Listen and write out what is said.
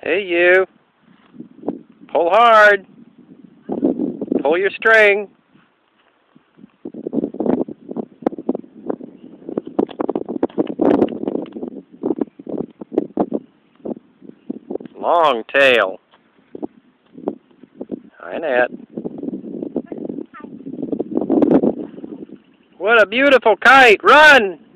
Hey you. Pull hard. Pull your string. Long tail. Hi, Nat. What a beautiful kite. Run!